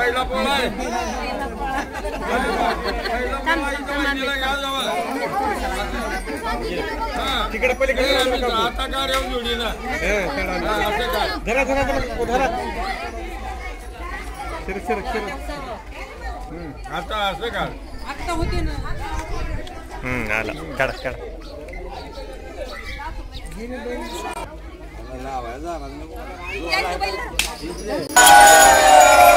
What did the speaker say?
पहिला पोळा आहे. तिकडे पलीकडे आता का येऊन जोडी ना धरा धरा धरा शिर शिर शिर आता असं का आता होते ना आला काढा काढा लावायचा